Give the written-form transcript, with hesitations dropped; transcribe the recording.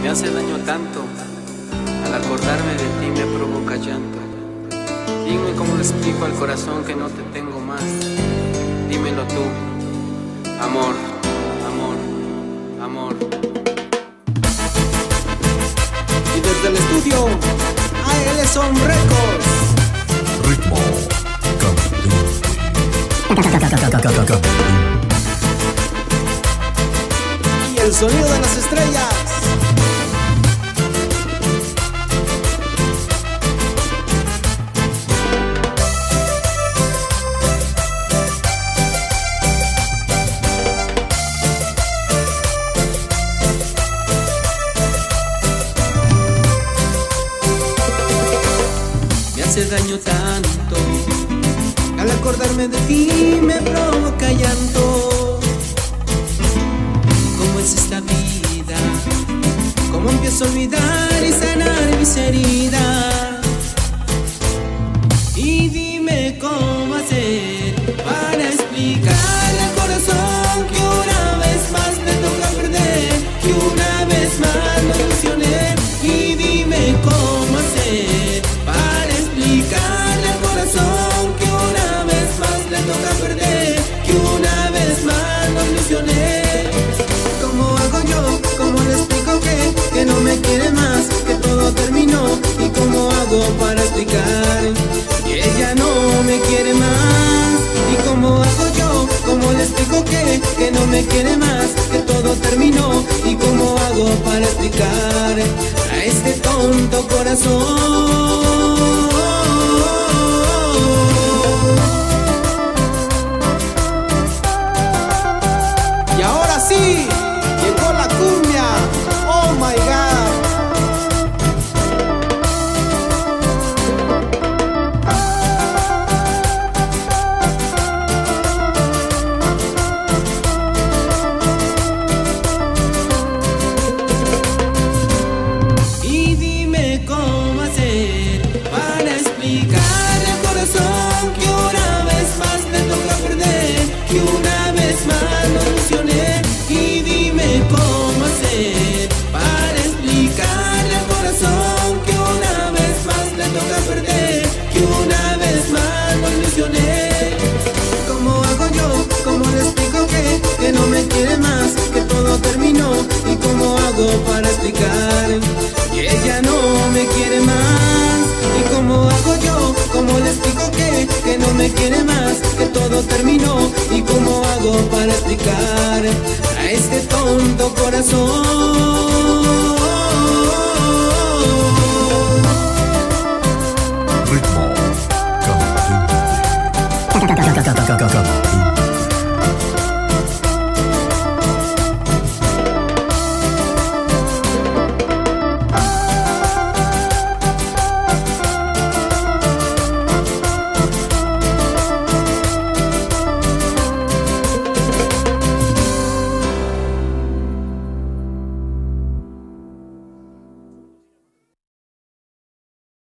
Me hace daño tanto, al acordarme de ti me provoca llanto. Dime cómo le explico al corazón que no te tengo más. Dímelo tú, amor, amor, amor. Y desde el estudio, AL Son Records. Ritmo candente. Y el sonido de las estrellas. Me hace daño tanto, Al acordarme de ti me provoca llanto. ¿cómo es esta vida? ¿Cómo empiezo a olvidar y sanar mis heridas? Y dime cómo hacer para explicarle al corazón que una vez más me toca perder, que una vez más me ilusioné. Y dime cómo hacer para explicarle al corazón que una vez más le toca perder, que una vez más me ilusioné. ¿Cómo hago yo? ¿Cómo le explico que no me quiere más? Que todo terminó. ¿Y cómo hago para explicar que ella no me quiere más? ¿Y cómo hago yo? ¿Cómo le explico que no me quiere más? Que todo terminó. ¿Y cómo hago para explicar a este tonto corazón? Y ahora sí, llegó la cumbia. Oh my God. Y dime cómo hacer para explicarle al corazón que una vez más le toca perder, que una vez más lo ilusioné. Y dime cómo hacer para explicarle al corazón que una vez más le toca perder, que una vez más lo ilusioné. ¿Cómo hago yo? ¿Cómo le explico que no me quiere más? Que todo terminó. ¿Y cómo hago para explicar que ella no me quiere más? ¿Y cómo hago yo? ¿Cómo le explico que no me quiere más? Que todo terminó. ¿Y cómo hago para explicar a este tonto corazón? Ritmo candente.